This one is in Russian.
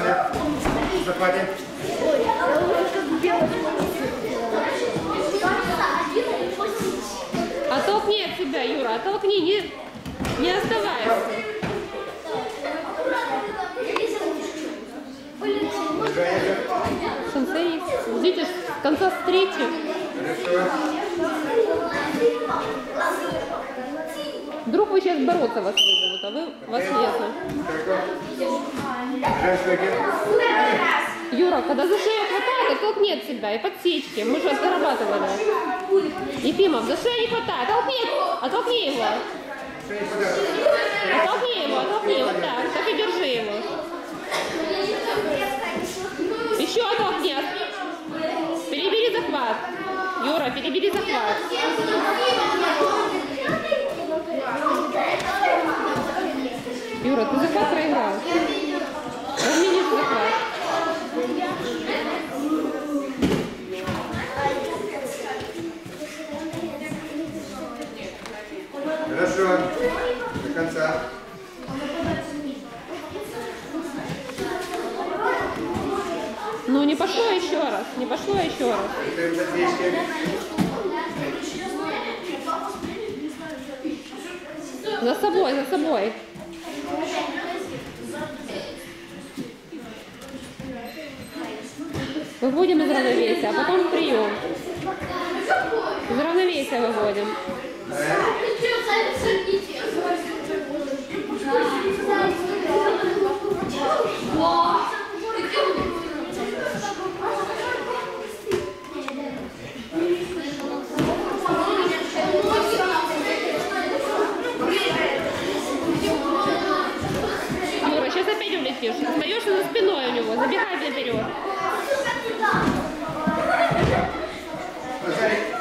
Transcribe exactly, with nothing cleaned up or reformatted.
Саня, захватим. Оттолкни от себя, Юра, оттолкни, не, не оставайся. Сенсей, ждите с конца встречи. Вдруг вы сейчас бороться вас вызовут, а вы вас нету. Юра, когда за шею хватает, оттолкни от себя и подсечки. Мы же зарабатывали. Ефимов, за шею не хватает, оттолкни, оттолкни его. Оттолкни его, оттолкни, вот так, так и держи его. Еще оттолкни. Перебери захват. Юра, перебери захват. Юра, ты захват проиграл. Разменишь захват. Хорошо. До конца. Ну не пошло еще раз, не пошло еще раз. За собой, за собой. Выводим из равновесия, а потом прием. Из равновесия выводим. Юра, сейчас опять улетишь. Остаешься за спиной у него, забегай наперед. Посмотри.